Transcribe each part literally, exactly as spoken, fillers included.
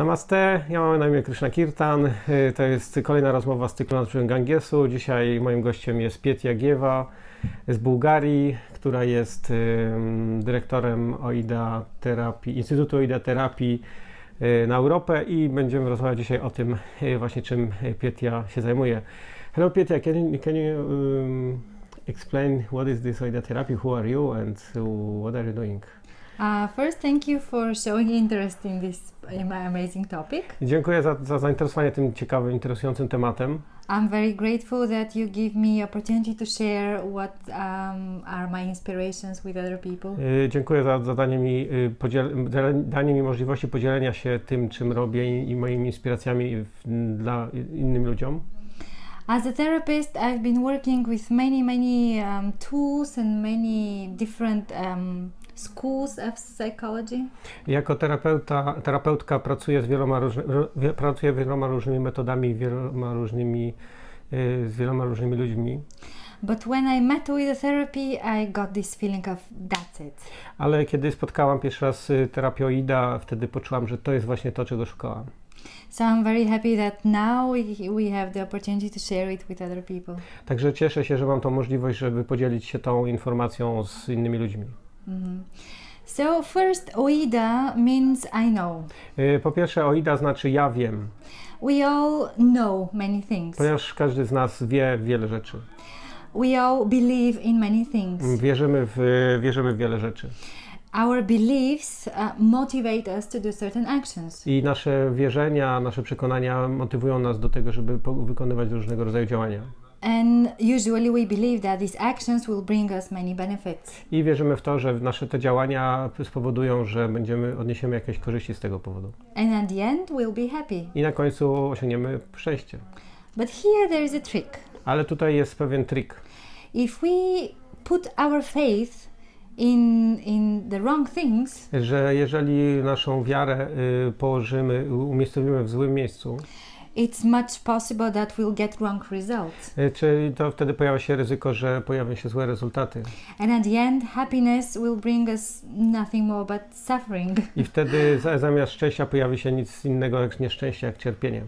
Namaste, ja mam na imię Krishna Kirtan. To jest kolejna rozmowa z cyklu Nad Gangesu. Dzisiaj moim gościem jest Pietja Giewa z Bułgarii, która jest dyrektorem OIDA Terapii, Instytutu OIDA Terapii na Europę i będziemy rozmawiać dzisiaj o tym właśnie, czym Pietja się zajmuje. Hello Pietja, can you, can you um, explain what is this OIDA Therapy, who are you and what are you doing? Uh, first, thank you for showing interest in this amazing topic. Dziękuję za, za zainteresowanie tym ciekawym, interesującym tematem. I'm very grateful that you give me opportunity to share what um, are my inspirations with other people. Dziękuję za, za danie, mi, podziel, danie mi możliwości podzielenia się tym, czym robię i moimi inspiracjami w, dla innym ludziom. As a therapist, I've been working with many, many um, tools and many different um, schools of psychology. Jako terapeuta, terapeutka pracuję z wieloma, różny, pracuję wieloma różnymi metodami, wieloma różnymi, z wieloma różnymi ludźmi. But when I met with the therapy, I got this feeling of that's it. Ale kiedy spotkałam pierwszy raz terapię OIDA, wtedy poczułam, że to jest właśnie to, czego szukałam. So I'm very happy that now we, we have the opportunity to share it with other people. Także cieszę się, że mam tą możliwość, żeby podzielić się tą informacją z innymi ludźmi. Mm-hmm. So first, OIDA means I know. Po pierwsze, OIDA znaczy ja wiem. We all know many things. Ponieważ każdy z nas wie wiele rzeczy. We all believe in many things. Wierzymy w, wierzymy w wiele rzeczy. Our beliefs uh, motivate us to do certain actions. I nasze wierzenia, nasze przekonania motywują nas do tego, żeby wykonywać różnego rodzaju działania. And usually we believe that these actions will bring us many benefits. I wierzymy w to, że nasze te działania spowodują, że będziemy, odniesiemy jakieś korzyści z tego powodu. And at the end we'll be happy. I na końcu osiągniemy szczęście. But here there is a trick. Ale tutaj jest pewien trik. If we put our faith in in the wrong things, że jeżeli naszą wiarę y, położymy, umiejscowimy w złym miejscu, it's much possible that we'll get wrong results. Y, czyli to wtedy pojawia się ryzyko, że pojawią się złe rezultaty. And at the end, happiness will bring us nothing more but suffering. I wtedy za, zamiast szczęścia pojawi się nic innego jak nieszczęście, jak cierpienie.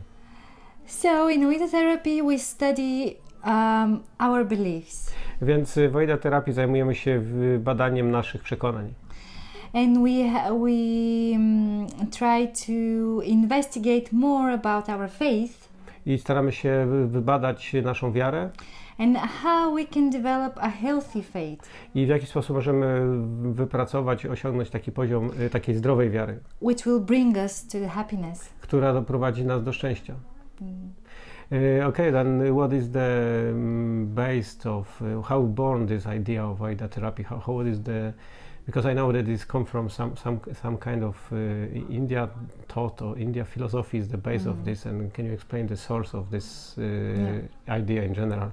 So in OIDA therapy we study um, our beliefs. Więc w OIDA terapii zajmujemy się badaniem naszych przekonań. And we we um, try to investigate more about our faith. I staramy się wybadać naszą wiarę. And how we can develop a healthy faith. I w jaki sposób możemy wypracować, osiągnąć taki poziom takiej zdrowej wiary. Which will bring us to the happiness. Która doprowadzi nas do szczęścia. Mm. Uh, okay, then what is the um, base of uh, how born this idea of OIDA therapy? How, how is the, because I know that this come from some some some kind of uh, India thought or India philosophy is the base mm. of this, and can you explain the source of this uh, yeah. idea in general?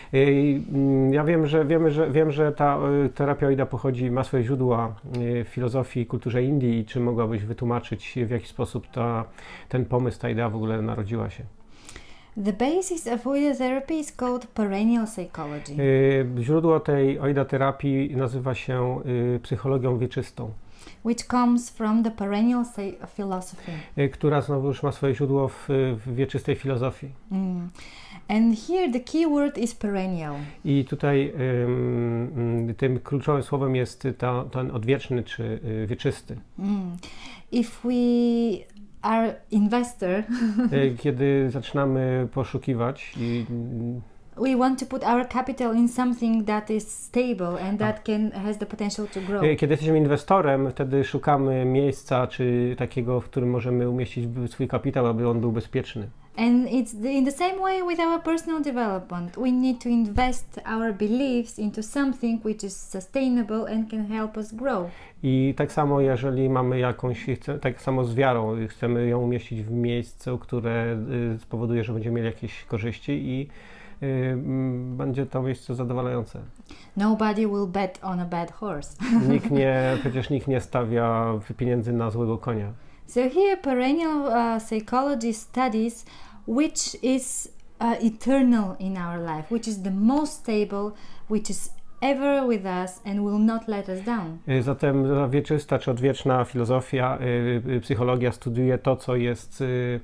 Uh, ja wiem, że wiemy, że wiem, że ta uh, terapia OIDA pochodzi, ma swoje źródła uh, w filozofii i kulturze Indii. I czy mogłabyś wytłumaczyć, w jaki sposób ta ten pomysł, ta idea w ogóle narodziła się? The basis of OIDA therapy is called perennial psychology. Źródło tej OIDA terapii nazywa się y, psychologią wieczystą. Which comes from the perennial philosophy. Y, która znowu już ma swoje źródło w, w wieczystej filozofii. Mm. And here the key word is perennial. I tutaj y, y, tym kluczowym słowem jest ta, ten odwieczny czy y, wieczysty. Mm. If we are investor, kiedy zaczynamy poszukiwać i we want to put our capital in something that is stable and that can has the potential to grow. Kiedy jesteśmy inwestorem, wtedy szukamy miejsca czy takiego, w którym możemy umieścić swój kapitał, aby on był bezpieczny. And it's the, in the same way with our personal development. We need to invest our beliefs into something which is sustainable and can help us grow. I tak samo, jeżeli mamy jakąś, tak samo z wiarą, chcemy ją umieścić w miejscu, które spowoduje, że będziemy mieli jakieś korzyści i y, będzie to miejsce zadowalające. Nobody will bet on a bad horse. Nikt nie, przecież nikt nie stawia pieniędzy na złego konia. So here perennial uh, psychology studies which is uh, eternal in our life, which is the most stable, which is ever with us and will not let us down. Y, Zatem ta wieczysta czy odwieczna filozofia, y, y, psychologia studiuje to, co jest y,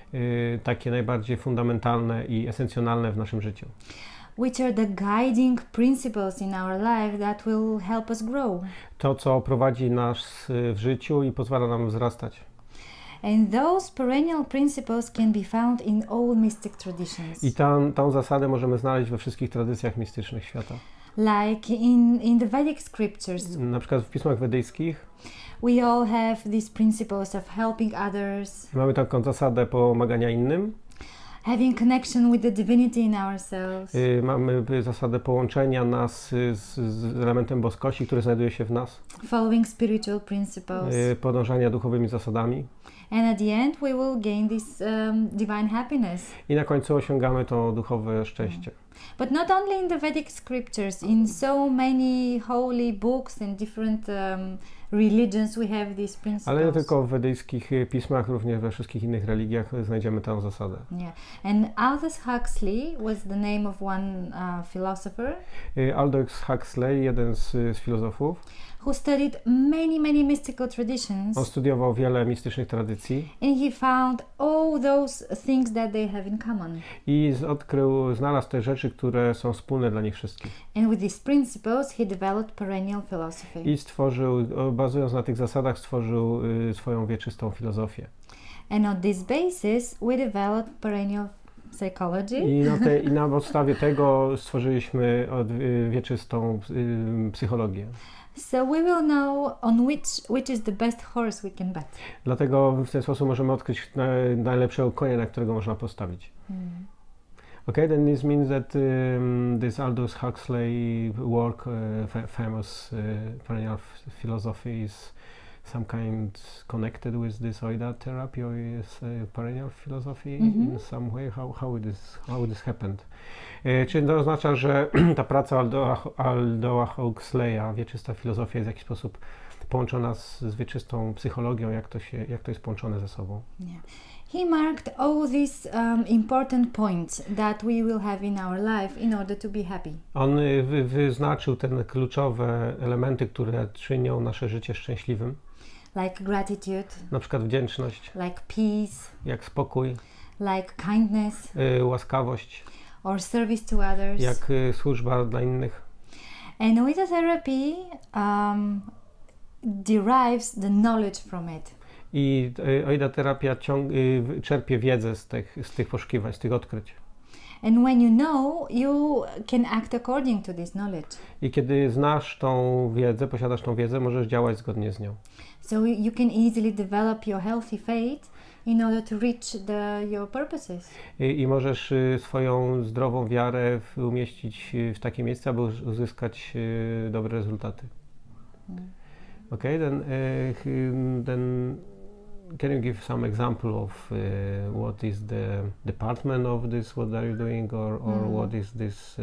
y, takie najbardziej fundamentalne i esencjonalne w naszym życiu. Which are the guiding principles in our life that will help us grow. To, co prowadzi nas y, w życiu i pozwala nam wzrastać. And those perennial principles can be found in all mystic traditions. I tam, tą zasadę możemy znaleźć we wszystkich tradycjach mistycznych świata. Like in, in the Vedic scriptures, Na przykład w pismach wedyjskich we all have these principles of helping others, mamy taką zasadę pomagania innym. having connection with the divinity in ourselves, Y, Mamy y, zasadę połączenia nas y, z, z elementem boskości, który znajduje się w nas. following spiritual principles. Y, Podążania duchowymi zasadami. And at the end, we will gain this um, divine happiness. I na końcu osiągamy to duchowe szczęście. But not only in the Vedic scriptures, in so many holy books and different um, religions we have these principles. Ale nie tylko w wedyjskich y, pismach, również we wszystkich innych religiach znajdziemy tę zasadę. Yeah. And Aldous Huxley was the name of one uh, philosopher Y, Aldous Huxley, jeden z, z filozofów, who studied many, many mystical traditions. on studiował wiele mistycznych tradycji And he found all those things that they have in common. i z- odkrył, znalazł te rzeczy, które są wspólne dla nich wszystkich. And with these principles, he developed perennial philosophy. I stworzył, o, bazując na tych zasadach, stworzył y, swoją wieczystą filozofię. And on this basis, we developed perennial psychology. I na, te, i na podstawie tego stworzyliśmy od, y, wieczystą y, psychologię. So we will know on which which is the best horse we can bet. Dlatego w ten sposób możemy odkryć na, najlepszego konia, na którego można postawić. Mm. Okay, then this means that um, this Aldous Huxley work, uh, fa- famous uh, perennial f- philosophy, is some kind connected with this Oida therapy, or is uh, perennial philosophy Mhm. in some way? How how this how this happened? E, Czy to oznacza, że ta praca Aldoa, Aldoa Huxleya, wieczysta filozofia, jest w jakiś sposób połączona z, z wieczystą psychologią? Jak to się, jak to jest połączone ze sobą? Yeah. He marked all these um, important points that we will have in our life in order to be happy. On y, wy, wyznaczył te kluczowe elementy, które czynią nasze życie szczęśliwym, Like gratitude, na przykład wdzięczność, like peace, jak spokój, like kindness, y, łaskawość, or service to others. jak y, służba dla innych. And Oida therapy um, derives the knowledge from it. I y, Oida terapia ciąg, y, czerpie wiedzę z tych, z tych poszukiwań, z tych odkryć. And when you know, you can act according to this knowledge. I kiedy znasz tą wiedzę, posiadasz tą wiedzę, możesz działać zgodnie z nią. So you can easily develop your healthy faith in order to reach the, your purposes. I, i możesz y, swoją zdrową wiarę w, umieścić y, w takie miejsce, aby uz- uzyskać y, dobre rezultaty. Mm. Okay, then, uh, hmm, then can you give some example of uh, what is the department of this, what are you doing, or, or Mm. what is this, uh,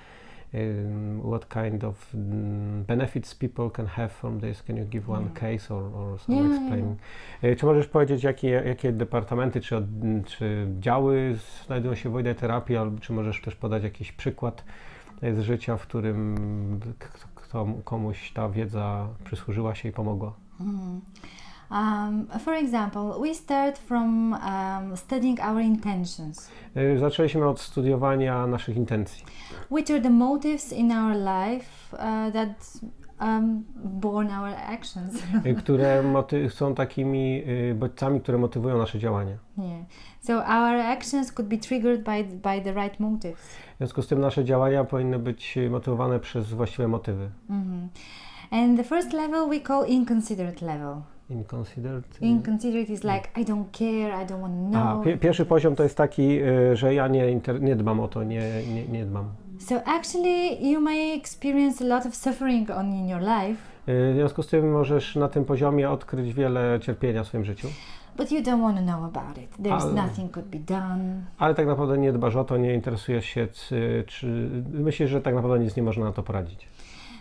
um, what kind of mm, benefits people can have from this? Can you give one Yeah. case or, or some Yeah, explaining? E, Czy możesz powiedzieć, jakie, jakie departamenty czy, od, czy działy znajdują się w Oida terapii, albo czy możesz też podać jakiś przykład e, z życia, w którym k- kto, komuś ta wiedza przysłużyła się i pomogła? Mm. Um, for example, we start from um, studying our intentions. E, Zaczęliśmy od studiowania naszych intencji. Which are the motives in our life uh, that um, born our actions? y, które moty- są takimi y, bodźcami, które motywują nasze działania. Yeah. So our actions could be triggered by by the right motives. W związku z tym nasze działania powinny być y, motywowane przez właściwe motywy. Mhm. And the first level we call inconsiderate level. Inconsiderate. y, Inconsiderate is like I don't care, I don't want to A, know. pi- pierwszy poziom to jest taki, y, że ja nie, inter- nie dbam o to, nie, nie, nie dbam. So actually you may experience a lot of suffering on in your life, Y, W związku z tym możesz na tym poziomie odkryć wiele cierpienia w swoim życiu, but you don't want to know about it. There's Ale- nothing could be done. ale tak naprawdę nie dbasz o to, nie interesujesz się, czy, czy myślisz, że tak naprawdę nic nie można na to poradzić.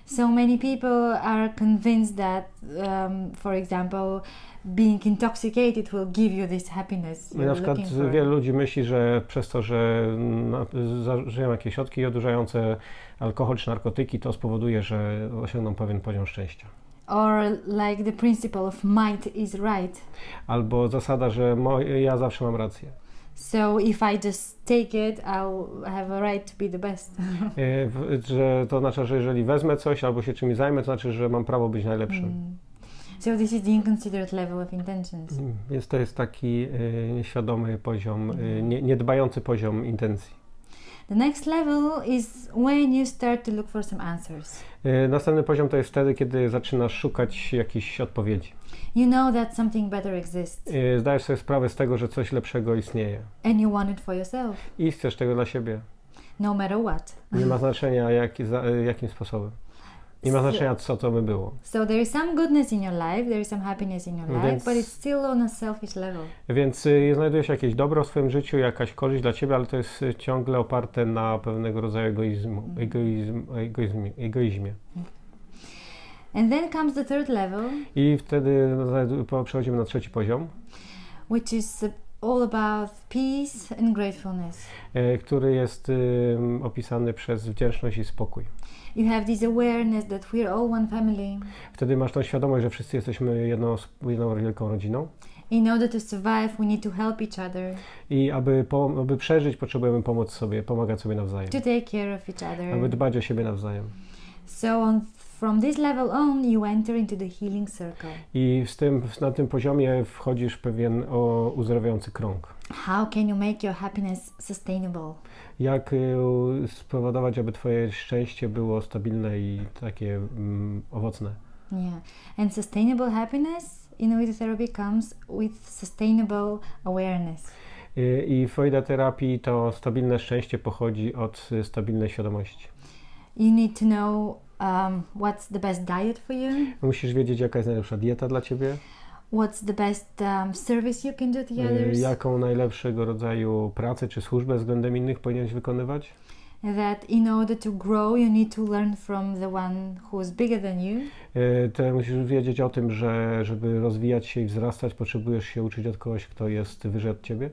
So many people are convinced that, um, for example, being intoxicated will give you this happiness Na you're przykład looking for. wielu ludzi myśli, że przez to, że na- zażyją jakieś środki odurzające, alkohol czy narkotyki, to spowoduje, że osiągną pewien poziom szczęścia. Or like the principle of might is right. Albo zasada, że mo- ja zawsze mam rację. So if I just take it, I'll have a right to be the best. E, w- Że to znaczy, że jeżeli wezmę coś albo się czymś zajmę, to znaczy, że mam prawo być najlepszym. Mm. So this is the inconsiderate level of intentions. Mm, Więc to jest taki e, nieświadomy poziom, e, nie, niedbający poziom intencji. The next level is when you start to look for some answers. E, Następny poziom to jest wtedy, kiedy zaczynasz szukać jakichś odpowiedzi. You know that something better exists E, Zdajesz sobie sprawę z tego, że coś lepszego istnieje and you want it for yourself, i chcesz tego dla siebie. no matter what. Nie ma znaczenia jak, za, e, jakim sposobem. Nie ma znaczenia, co to by było. So there is some goodness in your life, there is some happiness in your life, Więc- but it's still on a selfish level. Więc y, znajduje się jakieś dobro w swoim życiu, jakaś korzyść dla ciebie, ale to jest y, ciągle oparte na pewnego rodzaju egoizmu, egoizm, egoizmie, egoizmie. And then comes the third level, I wtedy znajdu- po- przechodzimy na trzeci poziom, which is all about peace and gratefulness. y, który jest y, opisany przez wdzięczność i spokój. You have this awareness that we're all one family. Wtedy masz tą świadomość, że wszyscy jesteśmy jedną, jedną wielką rodziną In order to survive, we need to help each other, i aby, po, aby przeżyć, potrzebujemy pomóc sobie, pomagać sobie nawzajem, to take care of each aby other. dbać o siebie nawzajem. So on, from this level on, you enter into the healing circle. I z tym, na tym poziomie wchodzisz w pewien o, uzdrawiający krąg. How can you make your happiness sustainable? Jak y, spowodować, aby twoje szczęście było stabilne i takie mm, owocne. Yeah. And sustainable happiness in Oida therapy comes with sustainable awareness. Y, I w Oida terapii to stabilne szczęście pochodzi od y, stabilnej świadomości. You need to know um, what's the best diet for you, Musisz wiedzieć, jaka jest najlepsza dieta dla ciebie, what's the best um, service you can do to y, others, jaką najlepszego rodzaju pracę czy służbę względem innych powinieneś wykonywać. that in order to grow, you need to learn from the one who is bigger than you. Y, To musisz wiedzieć o tym, że żeby rozwijać się i wzrastać, potrzebujesz się uczyć od kogoś, kto jest wyżej od ciebie.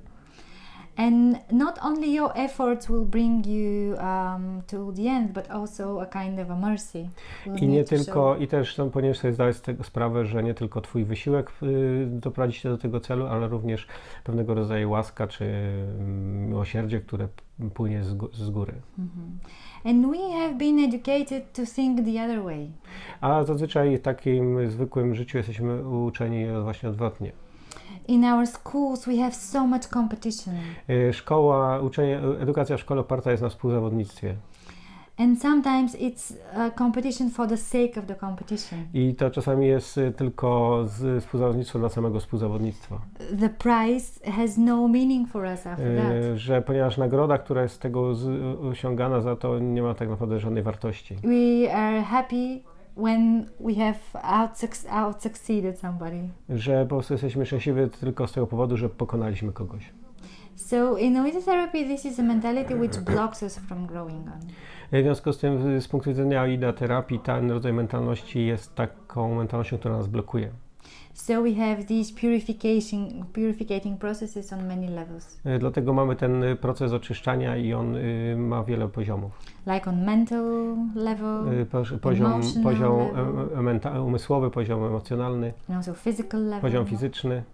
And not only your efforts will bring you um, to the end, but also a kind of a mercy. You'll I nie need to tylko, show. i też tam powinieneś sobie zdawać z tego sprawę, że nie tylko twój wysiłek y, doprowadzi cię do tego celu, ale również pewnego rodzaju łaska czy y, miłosierdzie, które p- płynie z, gó- z góry. Mhm. And we have been educated to think the other way. A zazwyczaj w takim zwykłym życiu jesteśmy uczeni właśnie odwrotnie. In our schools, we have so much competition, Y, Szkoła, uczenie, edukacja w szkole oparta jest na współzawodnictwie. and sometimes it's a competition for the sake of the competition. I to czasami jest y, tylko z współzawodnictwo dla samego współzawodnictwa. The prize has no meaning for us after that. Y, Że ponieważ nagroda, która jest z tego z, osiągana, za to nie ma tak naprawdę żadnej wartości. We are happy when we have out, out succeeded somebody. Że po prostu jesteśmy szczęśliwi tylko z tego powodu, że pokonaliśmy kogoś. So in Oida therapy, this is a mentality which blocks us from growing on. W związku z tym, z punktu widzenia Oida terapii, ten rodzaj mentalności jest taką mentalnością, która nas blokuje. So we have these purification, purificating processes on many levels, E, Dlatego mamy ten y, proces oczyszczania i on y, ma wiele poziomów. like on mental level Y, poz- Poziom, Emotional poziom level. e, e, menta- umysłowy, poziom emocjonalny, and also physical level. poziom fizyczny.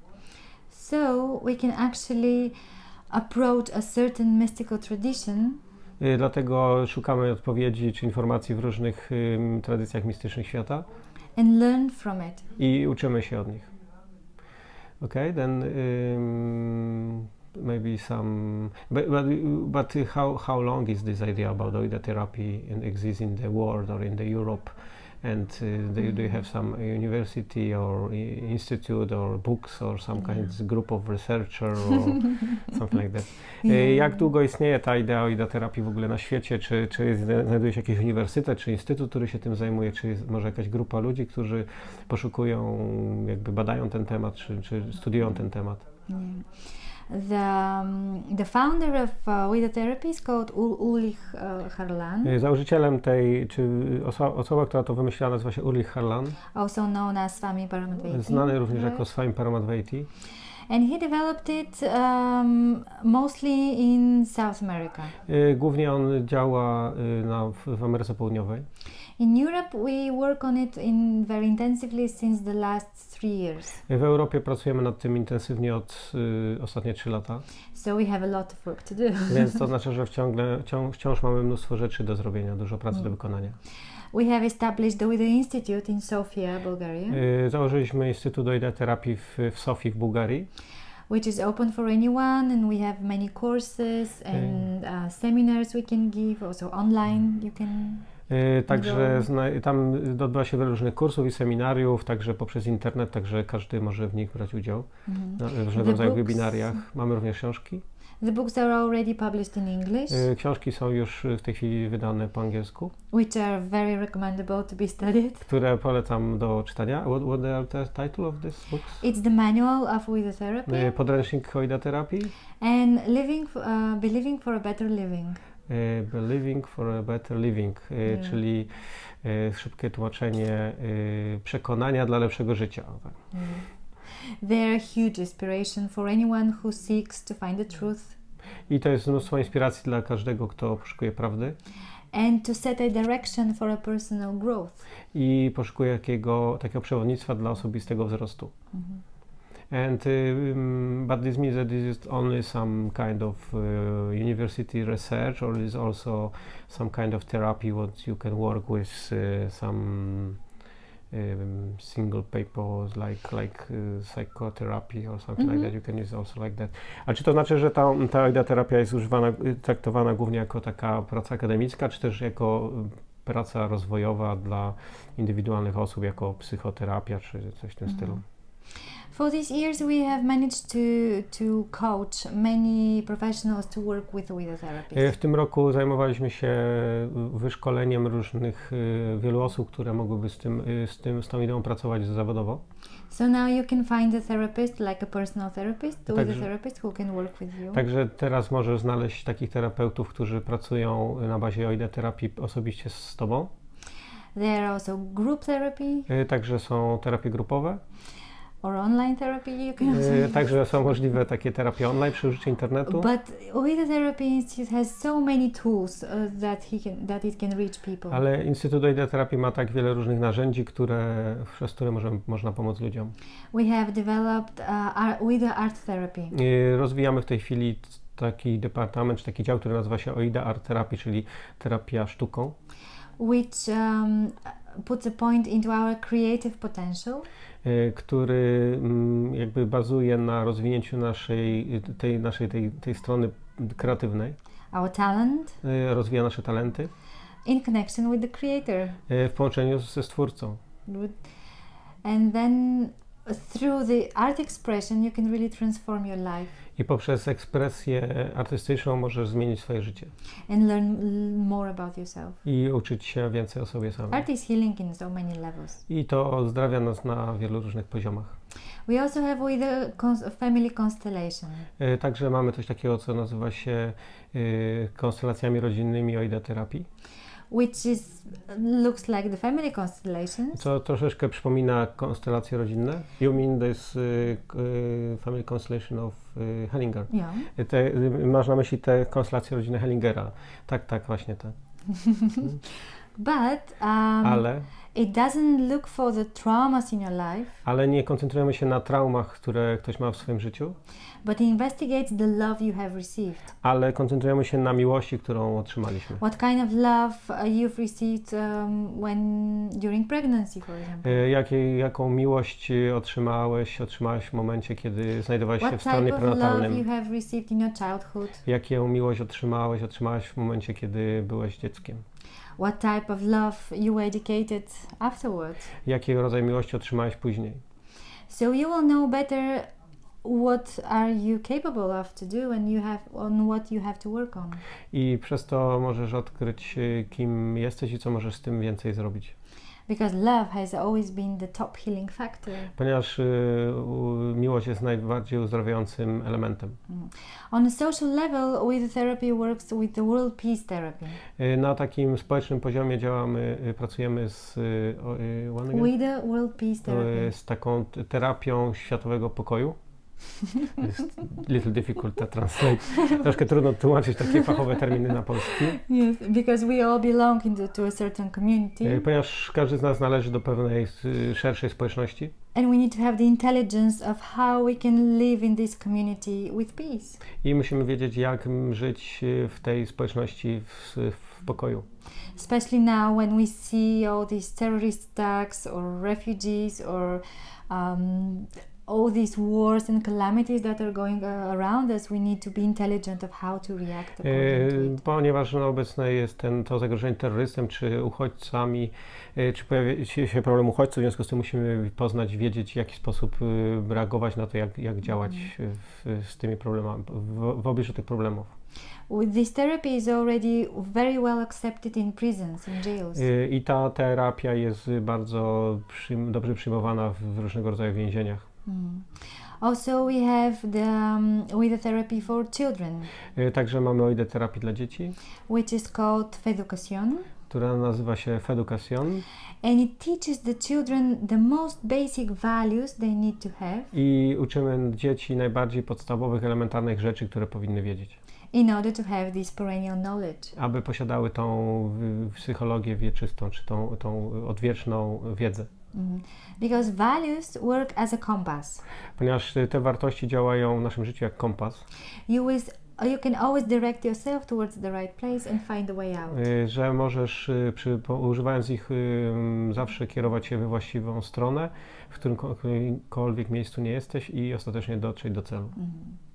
So we can actually approach a certain mystical tradition Y, Dlatego szukamy odpowiedzi czy informacji w różnych ym, tradycjach mistycznych świata and learn from it. i uczymy się od nich. Okay, then um, maybe some, but, but, but how, how long is this idea about Oida therapy in, exists in the world or in the Europe? And uh, do, you, do you have some university or i- institute or books or some kind of group of researcher or something like that? E, Yeah. Jak długo istnieje ta idea Oida terapii w ogóle na świecie? Czy, czy jest, znajduje się jakiś uniwersytet, czy instytut, który się tym zajmuje? Czy jest może jakaś grupa ludzi, którzy poszukują, jakby badają ten temat, czy, czy studiują ten temat? Yeah. The, um, the founder of uh, Uida Therapy is called Ul- Ulrich uh, Harlan, Założycielem tej, czy oso- osoba, która to wymyśliła, nazywa się Ulrich Harlan, also known as Swami Paramatveiti. znany również right? jako Swami Paramatveiti. And he developed it um, mostly in South America. Y, Głównie on działa y, na, w, w Ameryce Południowej. In Europe, we work on it in very intensively since the last three years. W Europie pracujemy nad tym intensywnie od y, ostatnie trzy lata, So we have a lot of work to do. więc to znaczy, że wciągle, wciąż, wciąż mamy mnóstwo rzeczy do zrobienia, dużo pracy Mm. do wykonania. We have established the Uida Institute in Sofia, Bulgaria, Y, Założyliśmy Instytut Uida Terapii w, w Sofii w Bułgarii, which is open for anyone, and we have many courses and uh, seminars we can give, also online you can. Y, Także Do- zna, tam odbywa się wiele różnych kursów i seminariów, także poprzez internet, także każdy może w nich brać udział, Mhm. na różnego The rodzaju books- webinariach. Mamy również książki. The books are already published in English, Y, Książki są już w tej chwili wydane po angielsku, which are very recommendable to be studied. które polecam do czytania. What, what are the title of these books? It's the manual of Uida Therapy Y, Podręcznik Uida Terapii, and living, f- uh, believing for a better living. y, Believing for a Better Living, y, Yeah. czyli y, szybkie tłumaczenie y, przekonania dla lepszego życia. O, tak. They're a huge inspiration for anyone who seeks to find the truth I to jest mnóstwo inspiracji dla każdego, kto poszukuje prawdy and to set a direction for a personal growth. i poszukuje jakiego, takiego przewodnictwa dla osobistego wzrostu. Mhm. And um, but this means that this is only some kind of uh, university research, or is also some kind of therapy what you can work with uh, some um, single papers like like uh, psychotherapy or something Mhm. like that. You can use also like that. A czy to znaczy, że ta, ta Uida terapia jest używana, y, traktowana głównie jako taka praca akademicka, czy też jako y, praca rozwojowa dla indywidualnych osób, jako psychoterapia, czy coś w tym Mhm. stylu? For these years, we have managed to to coach many professionals to work with Uida E, therapies. W tym roku zajmowaliśmy się wyszkoleniem różnych y, wielu osób, które mogłyby z tym, y, z tym, z tą ideą pracować zawodowo. So now you can find a therapist, like a personal therapist, Uida Także- therapist who can work with you. Także teraz możesz znaleźć takich terapeutów, którzy pracują na bazie Uida terapii osobiście z Tobą. There are also group therapy Y, Także są terapie grupowe. or online therapy. You can also Y, Także są możliwe takie terapie online przy użyciu internetu. But Uida Therapy Institute has so many tools uh, that he can that it can reach people. Ale Instytut Uida terapii ma tak wiele różnych narzędzi, które, przez które możemy, można pomóc ludziom. We have developed uh, ar- Uida Art Therapy, Y, Rozwijamy w tej chwili taki departament, czy taki dział, który nazywa się Uida Art Therapy, czyli terapia sztuką, which um, puts a point into our creative potential y, który mm, jakby bazuje na rozwinięciu naszej, tej, naszej tej, tej strony kreatywnej, our talent y, rozwija nasze talenty in connection with the creator. y, w połączeniu ze Stwórcą. With- And then through the art expression, you can really transform your life I poprzez ekspresję artystyczną możesz zmienić swoje życie and learn l- more about yourself. i uczyć się więcej o sobie samym. Art is healing in so many levels. I to ozdrawia nas na wielu różnych poziomach. We also have Uida cons- Family Constellation, Y, Także mamy coś takiego, co nazywa się y, konstelacjami rodzinnymi Uida terapii, which is looks like the family constellation, co troszeczkę przypomina konstelacje rodzinne. You mean this y, k- y, family constellation of y, Hellinger? yeah. Y, Te, y, masz na myśli te konstelacje rodzinne Hellingera. Tak, tak, właśnie te. But um, Ale, it doesn't look for the traumas in your life, ale nie koncentrujemy się na traumach, które ktoś ma w swoim życiu, but investigates the love you have received. ale koncentrujemy się na miłości, którą otrzymaliśmy. What kind of love uh, you've received um, when during pregnancy, for example? Y, Jakie, jaką miłość y, otrzymałeś, otrzymałaś w momencie, kiedy znajdowałeś się What w stanie type of love prenatalnym? you have received in your childhood? Jaką miłość otrzymałeś, otrzymałaś w momencie, kiedy byłeś dzieckiem? What type of love you were educated afterwards? Jaki rodzaj miłości otrzymałeś później? So you will know better what are you capable of to do and you have on what you have to work on. I przez to możesz odkryć, y, kim jesteś i co możesz z tym więcej zrobić. Because love has always been the top healing factor. Ponieważ y, u, miłość jest najbardziej uzdrawiającym elementem. Mm. On a social level, with therapy works with the World Peace Therapy. Y, na takim społecznym poziomie działamy, y, pracujemy z, y, y, one again? With the World Peace Therapy. Y, z taką t- terapią światowego pokoju. Jest little difficult to translate. Troszkę trudno tłumaczyć takie fachowe terminy na polski. Yes, because we all belong into to a certain community. Y, Ponieważ każdy z nas należy do pewnej y, szerszej społeczności. And we need to have the intelligence of how we can live in this community with peace. I musimy wiedzieć, jak m, żyć y, w tej społeczności w, w pokoju. Especially now when we see all these terrorist attacks or refugees or um, all these wars and calamities that are going uh, around us, we need to be intelligent of how to react according to Y, it. Ponieważ no, obecne jest ten, to zagrożenie terrorystem czy uchodźcami, y, czy pojawia się problem uchodźców, w związku z tym musimy poznać, wiedzieć, w jaki sposób y, reagować na to, jak, jak działać w, z tymi problemami, w, w obliczu tych problemów. With this therapy is already very well accepted in prisons, in jails. Y, I ta terapia jest bardzo przyjm- dobrze przyjmowana w, w różnego rodzaju więzieniach. Mm. Also, we have the um, with the therapy for children, Y, Także mamy o idę terapii dla dzieci, which is called Feducation, która nazywa się Feducation and it teaches the children the most basic values they need to have i uczymy dzieci najbardziej podstawowych, elementarnych rzeczy, które powinny wiedzieć, in order to have this perennial knowledge. aby posiadały tą y, psychologię wieczystą, czy tą, tą odwieczną wiedzę. Mm. Because values work as a compass. Ponieważ y, te wartości działają w naszym życiu jak kompas, You with you can always direct yourself towards the right place and find a way out. y, że możesz y, przy, po, używając ich y, m, zawsze kierować się we właściwą stronę, w którymkolwiek miejscu nie jesteś i ostatecznie dotrzeć do celu. Mm.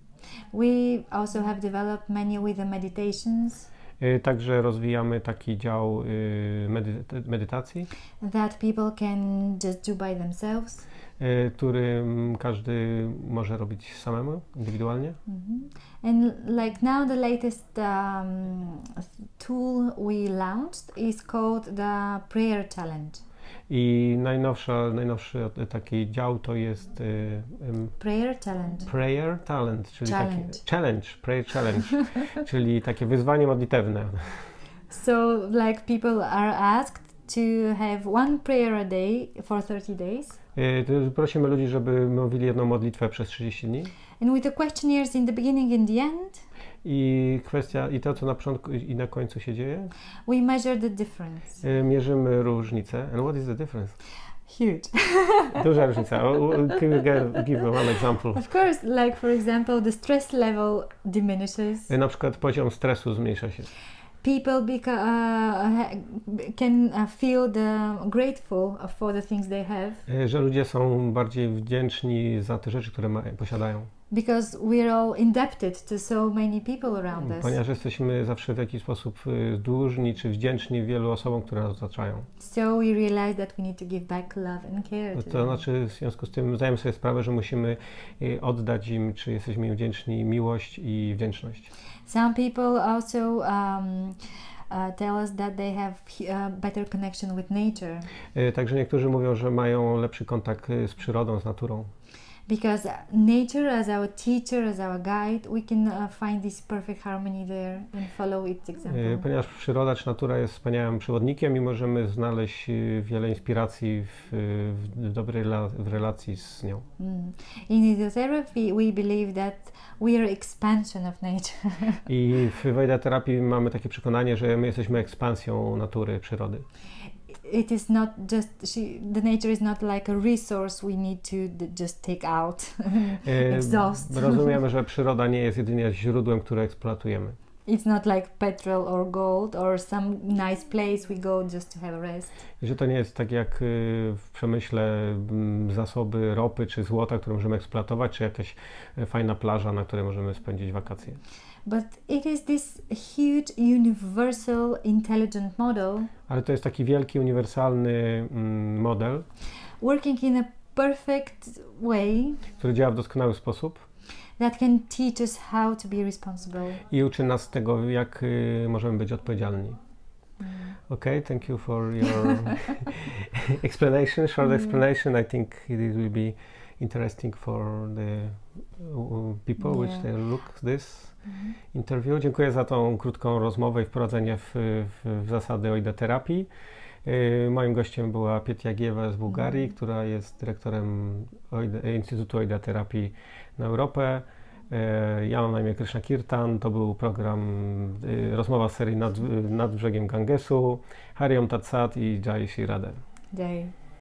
We also have developed many with the meditations Y, Także rozwijamy taki dział y, medy- medytacji, that people can just do by themselves. y, który mm, każdy może robić samemu, indywidualnie. Mhm. And like now the latest um, tool we launched is called the prayer challenge. I najnowsza, najnowszy od- taki dział to jest y, ym, Prayer challenge. Prayer Talent, czyli Challenge. takie challenge, prayer challenge, czyli takie wyzwanie modlitewne. So like people are asked to have one prayer a day for thirty days. Y, to Prosimy ludzi, żeby mówili jedną modlitwę przez trzydzieści dni. And with the questionnaires in the beginning and the end, I kwestia, i to co na początku i na końcu się dzieje, we measure the difference. y, mierzymy różnicę. And what is the difference? Huge. Duża różnica. O, o, Can you give, give one example? Of course, like for example, the stress level diminishes. Y, Na przykład poziom stresu zmniejsza się. People beca- uh, ha- can uh, feel the grateful for the things they have Y, Że ludzie są bardziej wdzięczni za te rzeczy, które ma, posiadają. because we're all indebted to so many people around us. Ponieważ jesteśmy zawsze w jakiś sposób y, dłużni czy wdzięczni wielu osobom, które nas otaczają. So we realize that we need to give back love and care to To them. znaczy w związku z tym zdajemy sobie sprawę, że musimy y, oddać im, czy jesteśmy im wdzięczni, miłość i wdzięczność. Some people also um, uh, tell us that they have uh, better connection with nature Y, Także niektórzy mówią, że mają lepszy kontakt y, z przyrodą, z naturą. because nature as our teacher, as our guide, we can uh, find this perfect harmony there and follow its example. Y, Ponieważ przyroda czy natura jest wspaniałym przewodnikiem i możemy znaleźć y, wiele inspiracji w, w dobrej rela- w relacji z nią. Mm. In hydrotherapy, we believe that we are expansion of nature. I w Veda terapii mamy takie przekonanie, że my jesteśmy ekspansją natury, przyrody. It is not just she, the nature is not like a resource we need to d- just take out, Y, exhaust. Rozumiemy, że przyroda nie jest jedynie źródłem, które eksploatujemy. It's not like petrol or gold or some nice place we go just to have a rest. I że to nie jest tak jak y, w przemyśle mm, zasoby ropy czy złota, które możemy eksploatować, czy jakaś y, fajna plaża, na której możemy spędzić wakacje. But it is this huge, universal, intelligent model Ale to jest taki wielki, uniwersalny mm, model, working in a perfect way który działa w doskonały sposób that can teach us how to be responsible. i uczy nas tego, jak y, możemy być odpowiedzialni. Okay, thank you for your explanation, short Mm. explanation. I think it will be interesting for the uh, people Yeah. which they look this Mhm. interview. Dziękuję za tą krótką rozmowę i wprowadzenie w, w, w zasady oidoterapii. Y, Moim gościem była Piet Jagiewa z Bułgarii, Mhm. która jest dyrektorem Oide- Instytutu Oidoterapii na Europę. Y, Ja mam na imię Krishna Kirtan. To był program, y, rozmowa z serii nad, nad brzegiem Gangesu. Hariom Tat Sat i Jai Shri Radhe. Jai.